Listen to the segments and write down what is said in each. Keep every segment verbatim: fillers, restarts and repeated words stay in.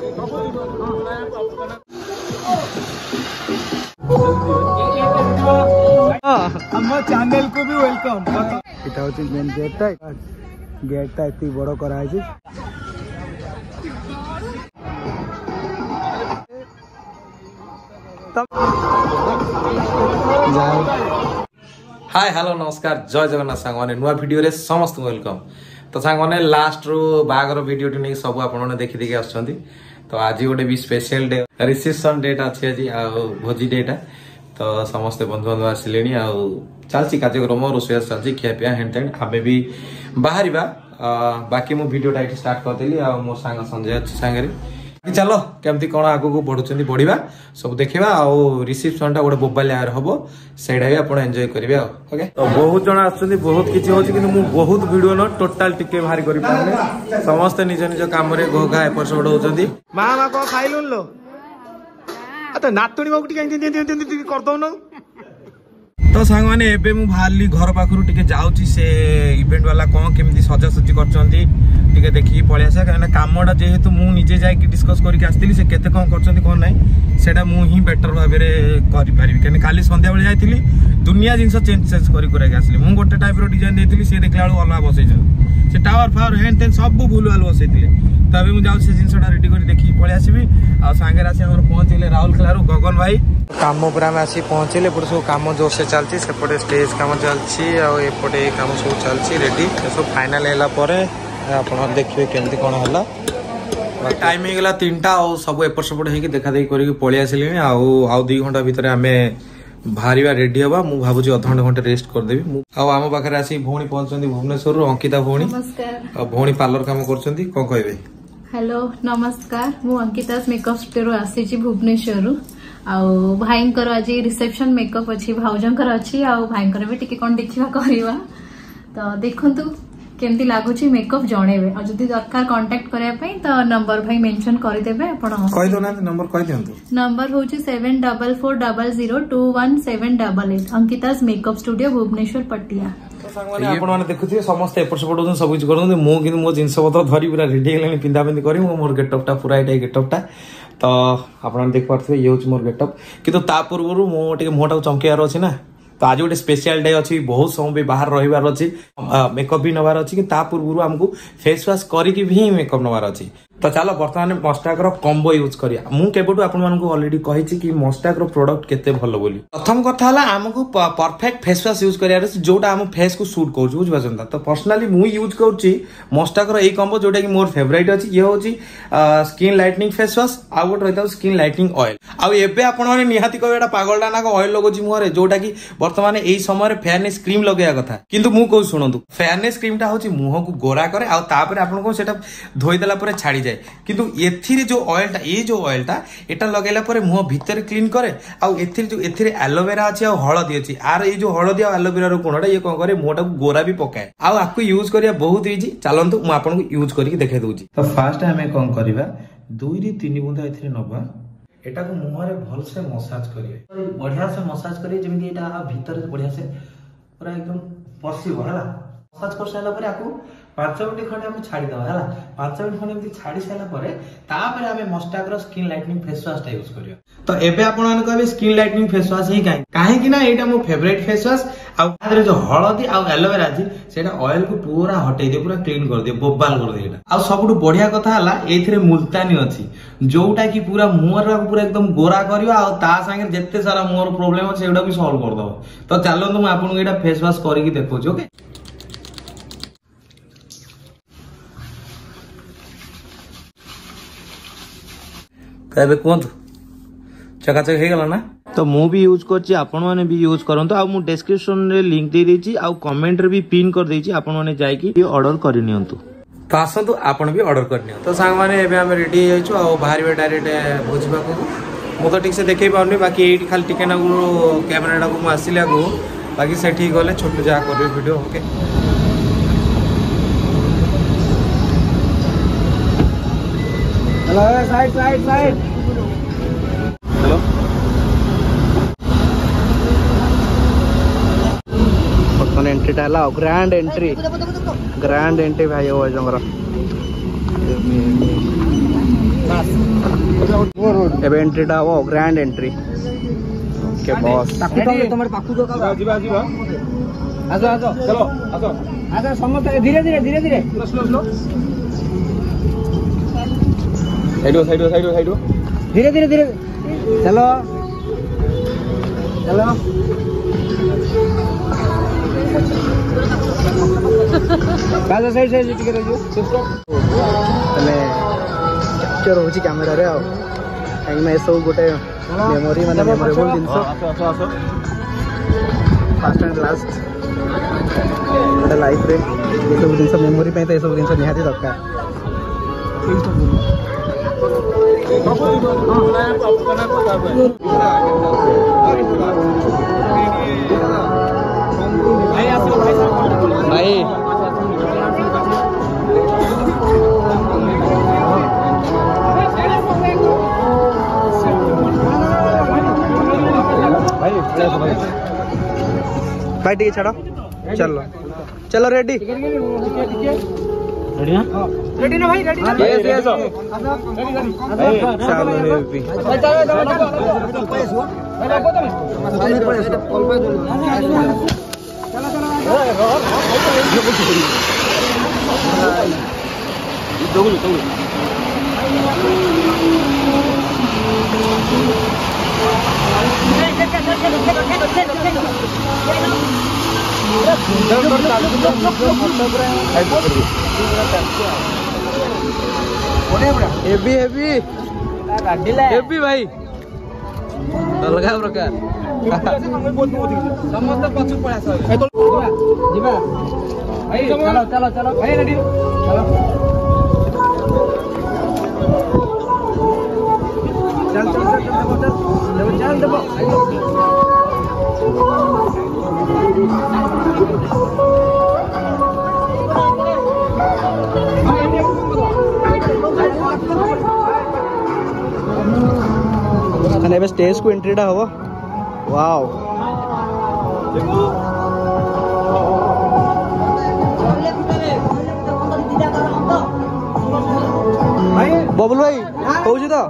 Channel को भी welcome. इटा होची मेन गेट गेट टा इतनी बड़ करा हाय हेलो नमस्कार जय जगन्नाथ सांग मैंने नुआ वीडियो रे समस्त वेलकम। तो सांग मैंने लास्ट रू बागर वीडियो नहीं सब आपने देखी देखी आसुँच। तो आज गोटे भी स्पेशल डे रिसेप्शन डेट अच्छी आज आ भोजी डेटा। तो समस्ते बंधु बांधव आसिले चलती कार्यक्रम रोषेई चलती खिया पिया हेन तेन आम भी बाहर बाकी मु वीडियोटा ये स्टार्ट करदेली आ मो सांग संजय अच्छी सांगे चलो केमती कौन आगू बढ़ुं बढ़िया सब देखा आउ रिसेप्शन टा गोटे मोबाइल आयर हम से आप एंजॉय करेंगे। ओके तो बहुत जन आसुँच बहुत किसी हो बहुत वीडियो न टोटाल टिके बाहर कर पारे समस्ते निज निज कम घोघा एपट सेपट होती माँ माँ कौन खाइलुन लो तो नातुणी बाबू करदौन। तो सांग मैंने एबे मु बाहरली घर पाखरु टिके जाउची से इवेंट वाला कौन केमती सजासजी करचंती टिके देखि पळि आसा काना कामडा जेहेतु मु निजे जाय कि डिस्कस करिक आस्तिली से केते कौन करचंती कोन नै सेटा मु ही बेटर भाबे रे करि पारिबि काने काली संध्या बेले जायतिली दुनिया जिंस चेंज चेंज करि करा आसली मु गोटे टाइप रो डिजाइन देतिली से देखला वाला अलगा बसैछन से टावर फावर हैन तेन सब भूल वाल बसैतिले। तो अबे मु जाउ से जिंसटा रेडी करि देखि पळि आसीबि आ सांगे आसी हमर पहुंचले राहुल खलारू गगन भाई काम पर आम आसी पहुंचले पुरा सब काम जोर से चलती सेपटे स्टेज काम चलती आउटे काम सब चलती रेडी सब फाइनल है आप देखिए केमती कौन है टाइम हो गला तीन टा सब एपट सेपट हो देखा देखी करके पलि आसिले आउ दुई घंटा भितर आम बाहर रेडी हवा मु भावुँ अध घंटे घंटे रेस्ट करदेवी आम पाखे आसी भौणी पहुंचती भुवनेश्वर अंकिता भौणी भौणी पार्लर काम कर कौन कहे। हेलो नमस्कार मु अंकिता मेकअप स्टूडियो आसी भुवनेश्वर आउ भाई आज रिसेप्शन मेकअप अच्छी भाउजंकर अच्छी आउ भाई भी टिके कौन देखा करवा तो देखु केमती लगुच मेकअप जनइबे और जदि दरकार कांटेक्ट करने तो नंबर भाई मेंशन करदेबे आपण कहि दोना नंबर कहि दियंतु नंबर होची seven double four double zero two one seven double eight Ankita's makeup studio Bhubaneswar Patia. आपने देखुए समस्त एपट सेपट सब किसी कर मुझे मो जिन पत्र धरी पूरा रेडी है पिंधा पिंधि कर मोर गेटअपटा पूरा ये गेटअपटा तो आप देख पारे ये हूँ मोर गेटअप किंतु ता पूर्व मुझे मुहटा चमकेबार अच्छी ना तो आज गोटे स्पेशल डे अच्छी बहुत समय भी बाहर रही अच्छी मेकअप भी नबार अच्छी कि पूर्व आमको फेस वाश करके भी मेकअप नबार अच्छी। तो चलो बर्तमान मस्टाकर कम्बो यूज करिया मुझे अलरेडी कही कि मस्टाकर प्रोडक्ट केते भल बोली प्रथम कथा आमको परफेक्ट फेस वाश यूज करार जोटा आम फेस को सूट कर बुझा तो पर्सनाली मु यूज करुच्ची मस्टाकर यही कम्बो जोटा कि मोर फेवरेट अच्छी ये हूँ स्किन लाइटनिंग फेस वाश आउ गोटे रही था स्किन लाइटनिंग ऑयल आउ एबे आपने निहाती कहे पागलटा ना ऑयल लगुच मुहर जोटा कि बर्तमान यही समय फेयरनेस क्रीम लगे कथा किंतु मु कहूँ शुणु फेयरनेस क्रीम टा हूँ मुह को गोरा करे आउे आपको धोईदेला छाड़ी जाए किंतु एथिरे जो ऑयलटा ये जो ऑयलटा एटा लगेला परे मुह भीतर क्लीन करे आउ एथिरे जो एथिरे एलोवेरा अछि आ हळदी अछि आर ये जो हळदी आ एलोवेरा रो कोणटा ये कोन करे मुहटा को गोरा भी पकाए आउ आकु यूज करिया बहुत इजी चलंतु मु आपन को यूज करके देखाइ दोछि। तो फर्स्ट हमें कोन करबा दुई री तीन बूंदा एथिरे नबा एटा को मुह रे भल से मसाज करिए बढ़िया से मसाज करिए जेमि एटा भीतर बढ़िया से पूरा एकदम पसिबो हला मसाज कर साला परे आकु पांच मिनट खंडे हम छाड़ी दवा है पांच मिनट खंडे छाड़ी सारा तापर आम मस्टाकर skin lightning face wash use करियो। तो एबे आपण कहबे स्किन लाइटनिंग फेस वाश ही काहे काहे कि ना एटा मो फेवरेट फेस वाश आ जो हळदी आ एलोवेरा अछि सेटा ऑयल को पूरा हटै दे पूरा क्लीन कर दे बोबाल कर दे एटा आ सबटु बढ़िया कथा हला एथिरे मुल्तानी अछि जोटा कि पूरा मुहर पूरा एकदम गोरा करियो आ ता संगे जत्ते सारा मुहर प्रॉब्लम अछि एटा भी सॉल्व कर दो। तो चलो तुम आपन एटा फेस वाश करिकि देखो ओके। कहबे कहतु चकाचक हो गला ना तो मु भी यूज करछि आपण माने भी यूज करंतु आ मु डिस्क्रिप्शन रे लिंक दे देछि आ कमेंट रे भी पिन कर देछि आपण माने जाय कि ऑर्डर करि नियंतु तो आसंतु आपण भी ऑर्डर कर नियंतु। तो सांग माने एबे हम रेडी हो जाइछु आ बाहर बे डायरेक्ट बुझबा को मु तो ठीक से देखै पाउनी बाकी एठी खाली टिके ना कैमराटा को मु आसिला को बाकी सेठी गले छोट जा करबे video okay. Hello side side side hello बर्तमान एंट्री टा ग्रैंड एंट्री ग्रैंड एंट्री भाई हो जंगर एबे एंट्रीटा हो ग्रैंड एंट्री के बॉस तुम पाखु तो जीवा जीवा आसो आसो चलो आसो आसो समस्त धीरे धीरे धीरे धीरे स्लो स्लो साइड हो साइड हो साइड हो साइड हो धीरे धीरे धीरे चलो चलो बाजा साइड साइड टिके रहियो तने कैप्चर होची कैमरा रे आ काई में सब गोटे मेमोरी माने मेमोरेबल जिंस आसो आसो आसो फर्स्ट एंड लास्ट गोटे लाइफ रे ये सब जिंस मेमोरी पे तो ये सब जिंस निहाती दरकार भाई भाई टिके छाड़ो चलो चलो रेडी रेडी ना रेडी ना भाई रेडी यस यस चलो हेवी हेवी हेवी हेवी भाई अलग प्रकार समस्त पछु पळा जीवा भाई चलो चलो चलो भाई रेडी चलो चल चल चल चल चल एबे स्टेज को एंट्रीटा हबो वाओ बबलू भाई कहूँ तो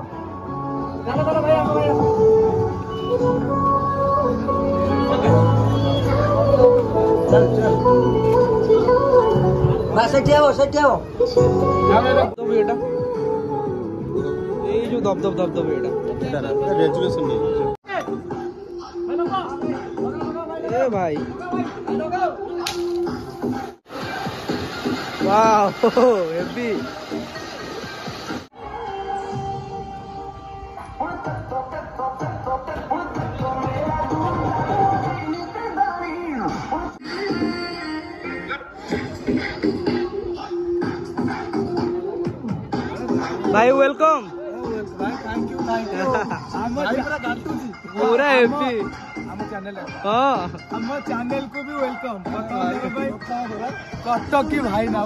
जो दब दब दब दब ए भाई वाओ हेवी भाई welcome thank you thank you पूरा हैप्पी हम चैनल है हां हम चैनल को भी वेलकम भाई कटक की भाई ना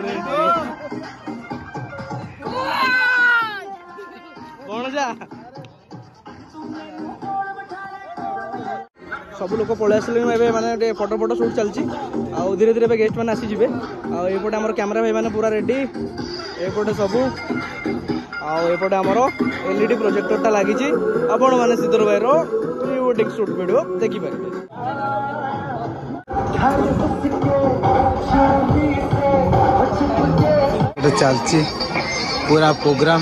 कौन जा सब लोग पलि आसले माने फोटो फोटो शूट चलती आउ धीरे धीरे गेस्ट मैंने आसी जीवे आउटे आम कैमरा भाई मैंने पूरा रेडी एपटे सबू आउटे आमर एलईडी प्रोजेक्टरटा लगी आपण मैंने सिद्धर भाई प्री वेडिंग शूट वीडियो देखिपारे चलती पूरा प्रोग्राम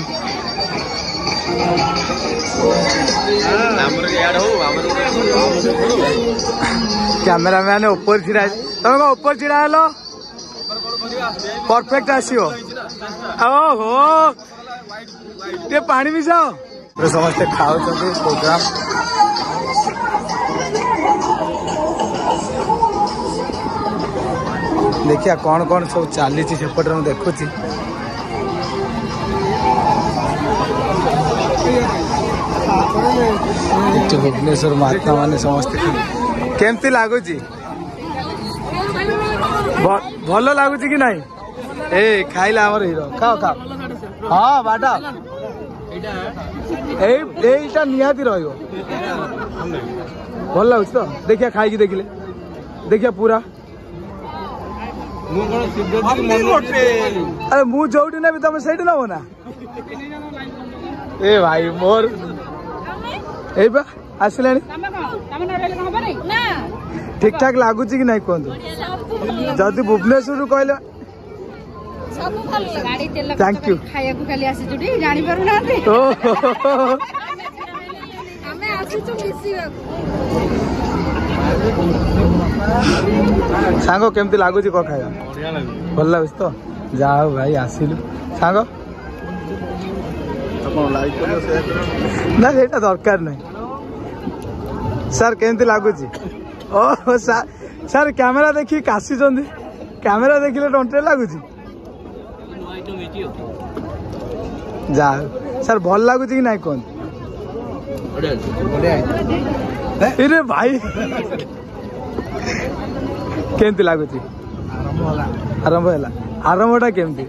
कैमेरा मैन ऊपर छिड़ा तुम ऊपर छिड़ा हेलो परफेक्ट आसो ओहो ये पानी भी जाओ समस्ते खाओ प्रोग्राम देखिया कौन कौन सब चली सेपटे मुझे देखुची भुवनेश्वर महात्मा माने समस्त केमती लगुच भल लगुच कि नहीं ए खाइला हमर हीरो खाओ खाओ हाँ बाटा एटा निहाती रहिबो भल लगुच तो देखिया खाई देखिले देखिया पूरा अरे मु जोटी नेबी तुम सही नब ना ए भाई मोर ए बा आसलानी ठीक ठाक लगुच कि नहीं कहतु जदि भुवनेश्वर कहले थैंक यू सांग केमती लगुच कह खाया भल लगुच तो जा भाई आसिलु सांग ना सेटा दरकार नहीं सर केमती लगुच ओ सर कैमेरा देखी काशी कैमेरा देखिले टंटे लगुच जा सर भल लगुच कि नहीं कौन अरे भाई केमती लगुच आरंभ है आरंभटा केमती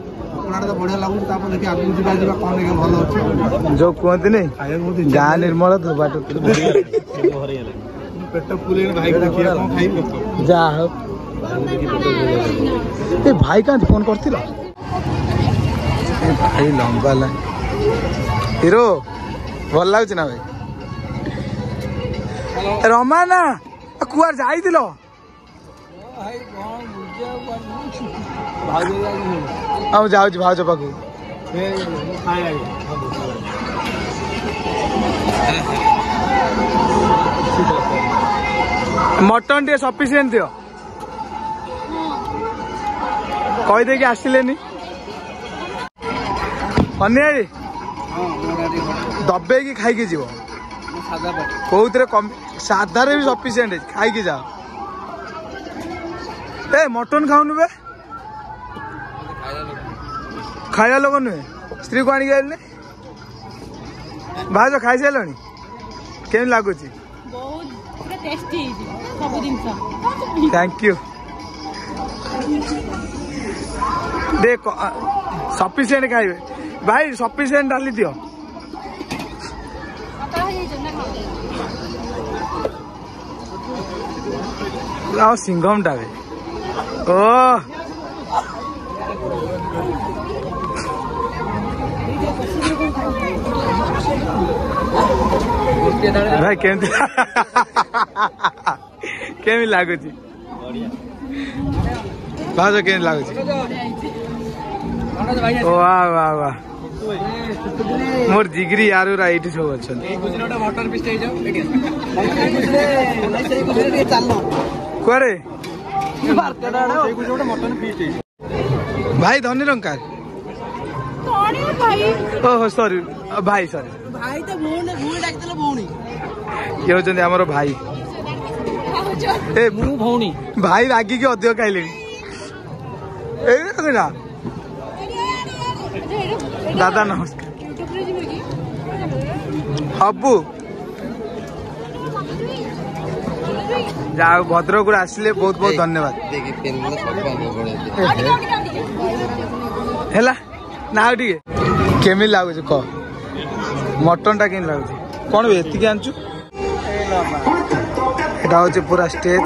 जो कहती नहीं गाँ निर्मल बाट जा भाई क्या फोन कर भाई लंबा ला हिरो भल लगुच ना भाई रमा ना कुआर जाई जाऊँ भाज पाक मटन टे सफिसीयंट दियो कहीदे कि आसिले अनियाई दबे कि खाई जीव कौन कम साधारे भी सफिसीयंट खाई जाओ ए मटन खाऊनु बे खाया लोक नुहे स्त्री को आणिक आइले भाज खाई सारे केम लगुच थैंक यू देख सफिसीयंट खाइबे भाई सफिसीयंट डाली दियो सिंघम टा ओ भाई केमती केमी लगुच भाज केमी लगुच वाह वाह वाह मोर जिगरी यार ये सब अच्छा कुआरे भाई धनी रंकार ओहो सॉरी भाई सॉरी भाई तो भौणी भौणी डाकितले भौणी ये होचंदी हमरो भाई ए मु भौणी भाई रागी के अधिक खाइले ए ना दादा नमस्कार अब्बू जाओ भद्रक आसिले बहुत बहुत धन्यवाद है ना केमी लगुच कह मटन टा केमी लगुच कौन एति आनचु एटा होचे पूरा स्टेज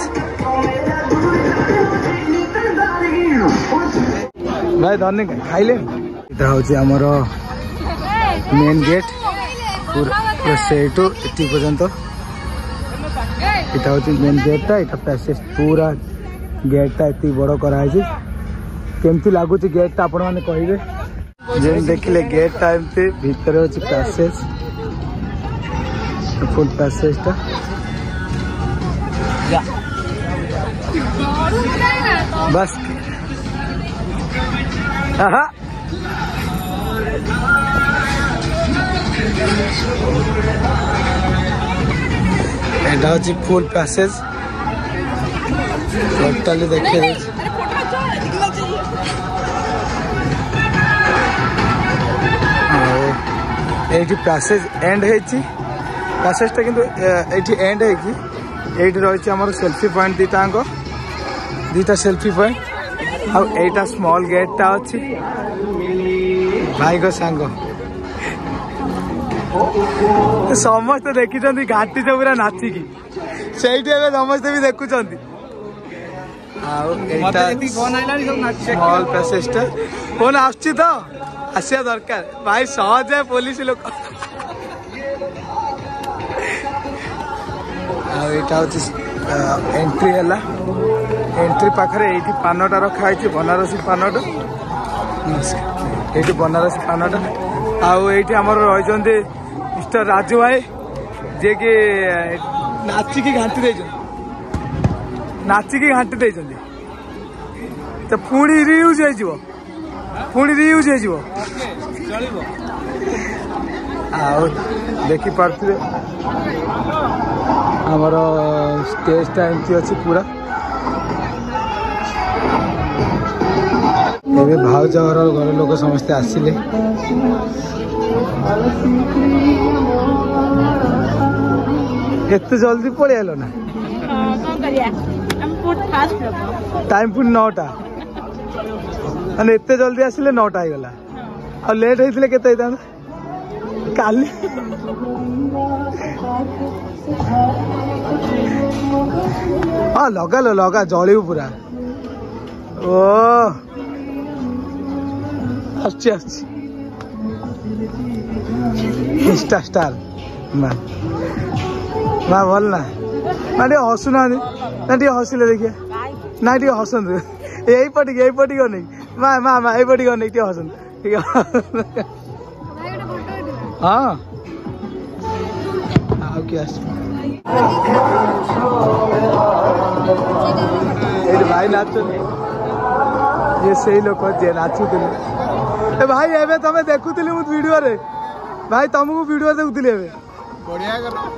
भाई धन्य खाइले एटा होचे हमर मेन गेट पूरा स्ट्रेट एटी पर्यंत एटा होचे मेन गेटटा एटा पैसेज पूरा गेटटा एति बड़ करा केमती लगुच गेटटा आपण माने कहिबे जेन देखिले गेटटा एमती भितर होचे पैसेज फुल पैसेजटा बस आहा एटा होची फुल पैसेज टोटली देखिए एटी पैसेज एंड है पैसेजटा किंतु एटी एंड है कि एटी रही हमर सेल्फी पॉइंट दीटा दीटा सेल्फी पॉइंट आउ एटा स्मॉल गेटटा अच्छी भाई को सांग समस्त देखी घाटी से पूरा नाचिकी से समस्ते भी देखुं स्मॉल पैसेजटा फोन आसुची तो आसिया दरकार भाई सहज है पुलिस लोक एंट्री है एंट्री पाखे ये पानटा रखाई बनारसी पानटा ये बनारसी पानटा आमर रही मिस्टर राजू भाई जे कि नाचिकी घाटी दे नाचिकी घाटी दे तो पुणी रियूज हो पुणी रियूज हो देखी पारे आमर स्टेजटा एमती अच्छी पूरा ए भाउज घर लोक समस्ते आसिले एत जल्दी पड़े आलो ना टाइम पुणी नौटा मैंने एत जल्दी आसिले नौटा हो गला आ लेट होते केते काली हाँ लगा लो लगा जल पूरा ओ आसची आसची स्टार स्टार ना ना भल ना ना टे हसुना ना टे हसिले देखिए ना टे हसंत यही पटी यही पटी गो नहीं माँ माँ माँ यही पटी गो नहीं टे हसंत ठीक है हाँ आओ क्या भाई नाच ये सही लोग जे नाचुले भाई एबे तमे देखुतली मु वीडियो रे भाई तुमको वीडियो देखुतली एबे बढ़िया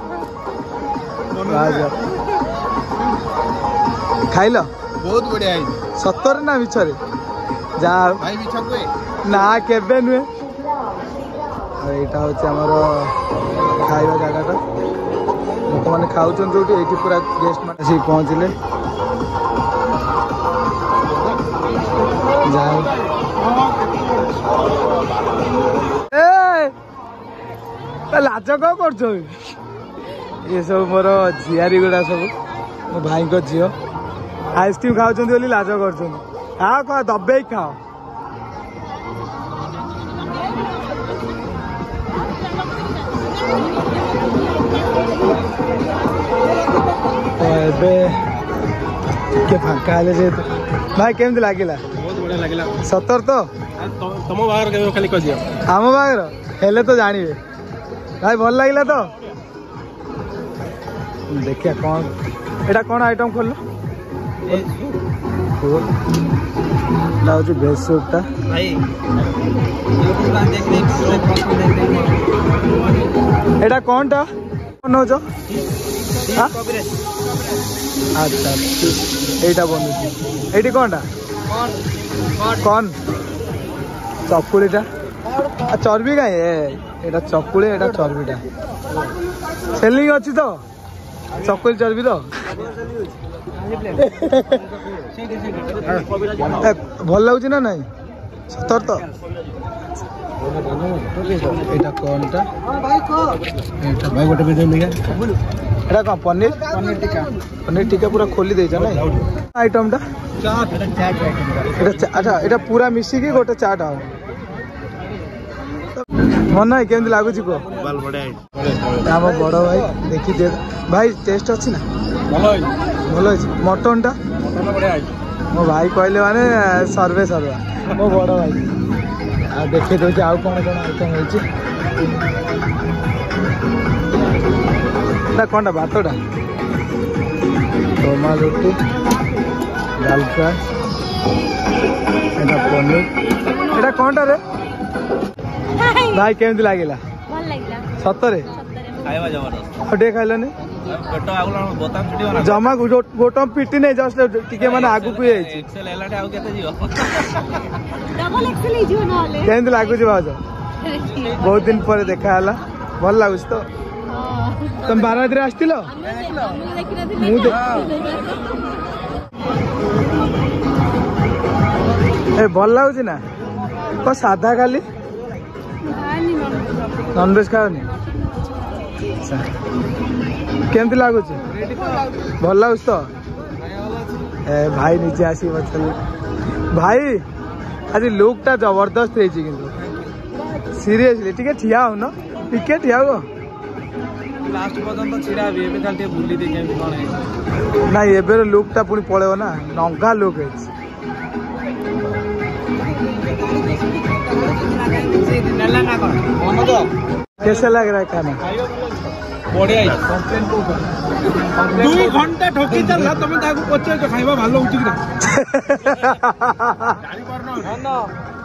खाइल बहुत बढ़िया है सत्तर ना मिछरे जा भाई मिछ को ना केबे नुए एटा होचे हमरो खाइबा जगहटा लोक माने खाउछन जोटी एठी पूरा गेस्ट माने सी पहुंचले जाओ ए लाज कौ कर ये सब मोर झियारी गुड़ा सब मो भाई को झील आइसक्रीम खाऊँ बोली लाज कर हाँ कह दबे खाओ के फांका जे भाई केमती लगिला बहुत बढ़िया लगिला सतर तो तुम बाहर के खाली कह दियो आम बाहर हेले तो जानवे भाई भल लगिला तो देखिए कौन एटा कौन आइटम खोल भेज सूपटा एटा कौन टा नौ जो अच्छा एटा बनु एटी कौन टा कौन चकुलीटा चर्बी कहीं एटा चकुली एटा चर्बीटा सेलिंग अच्छी तो चकुली चर्बी तो भल लगुच ना नहीं सतर तो एटा कौन टा एटा भाई गोटे वीडियो लिया एटा कौन पनीर पनीर टिक्का पनीर टिक्का पूरा खोली देछ ना आइटम टा चाट एटा चाट एटा अच्छा एटा पूरा मिसी के गोटे चाट आ मन ना केमती लागुची को बाल बढ़िया हम बड़ भाई देखि दे भाई टेस्ट अछि ना भलो भलो मटन टा मटन बढ़िया मो भाई कहले माने सर्वे सर्वा मो बड़ भाई आ देखे दो आउ कौन कौन आइटम होइछि ना कौन भातटा टोमा रोटी दाल फ्राई एटा पनीर एटा कौन टा रे भाई केमती लागिला भल लागिला सतरे खाइबा जबरदस्त अडे खाइलनी पेट आगुला बोताम छुटी बना जमा गोटम पिटी नै जस्ट टिके माने आगु को आइछि एक्सेल एलाटे आउ केते जियो डबल एक्सेल ही जियो नले केमती लागु जी बाज बहुत दिन पर देखा हला भल लागुछ तो तुम बारह दिन आस्तिलो मु ए भल लागुछ ना को सादा खाली नॉनवेज खाओनी केमती लगुच भल लगुच तो ए भाई नीचे आसी पचारे भाई आज लुकटा जबरदस्त है सीरियसली टिके ठिया हो न टिके ठिया हो लास्ट पर्यंत छिड़ा भी एबे खाली बुली दे केमती कोन है ना एबेर लुक टा पुनी पळेव ना नंगा लुक है कैसा लग रहा है खाना बढ़िया है कंप्लेन को दुई घंटा ठोकी चलला तमे ताकू पचे जो खाइबा भालो उठी कि गाड़ी परनो न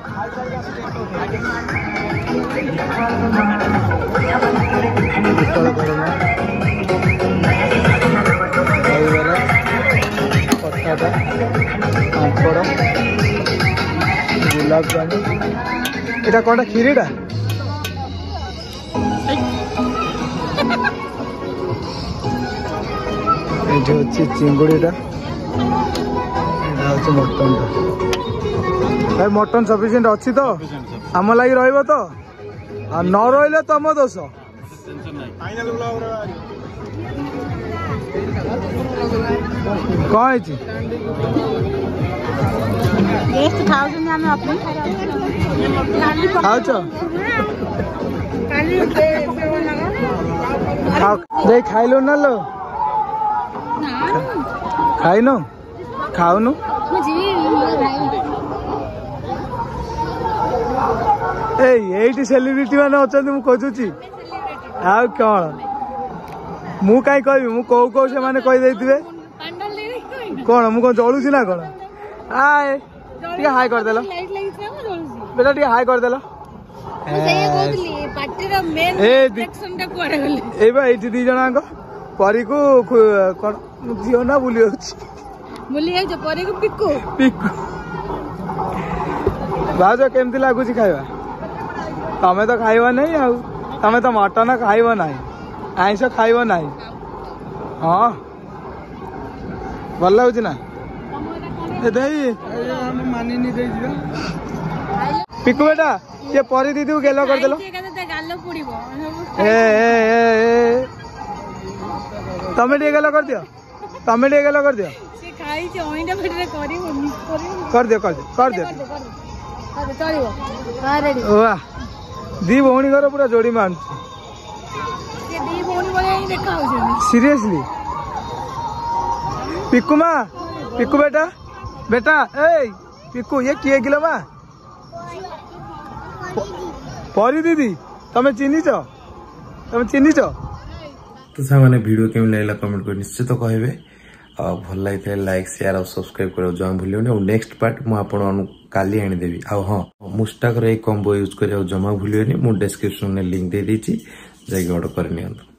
गुलाब जामुन এটা কোনটা ক্ষীরিটা এটা হচ্ছে চিংড়িটা এটা হচ্ছে মটনটা ভাই মটন সফিসিয়েন্ট ଅଛି তো ଆମ ଲାଗି ରହିବ ତ ଆଉ ନ ରହିଲେ ତମ ଦୋଷ କଣ ହେଇଛି गेस्ट खाउछन् हामी अपने खाउँछ देख खाइलो न लो खाइनु खाउनु ए एटी सेलिब्रिटी माने अछन्ती मु खोजुची आ कोन मु काई कहबी मु को को से माने कहि दैथिबे कोन मु को जळुची ना कोन आए टिके हाय कर देलो बेटा टिके हाय कर देलो एटी दी जन परी को झील ना बुली पिकु भाज केमती लगुच खाइबा तमें तो खाइबा नहीं आउ तमें तो मटन खाइबा नहीं आइंस खाइबा नहीं हाँ भल लगुच ना मानिनी पिकु बेटा ये परी दीदी को गेलो कर देलो ए ए ए तमे टे गेलो कर दियो तमे टे गेलो कर दियो से खाई जे ओइना बडरे करी होनी कर दियो कर दियो कर दियो अरे चलिबो हां रेडी वाह दी भौणी घर पूरा जोड़ी मान ये दी भौणी बळे ही देखाउ छे सीरियसली पिकु मां पिकु बेटा बेटा ए पिकु ये किए गिलो मां परी दीदी तमे चिन्ही छ तमे चिन्ही छ तो सामाने वीडियो केमन लागला कमेंट कर निश्चित कहबे आ भल लागिले लाइक शेयर और सब्सक्राइब करो जम भूलियोनी और नेक्स्ट पार्ट मु आपन काली आनी देबी आ हां मुस्ताक रे कॉम्बो यूज करियो जमा भूलियोनी मु डिस्क्रिप्शन में लिंक दे देची जाके ऑर्डर कर नियंतु।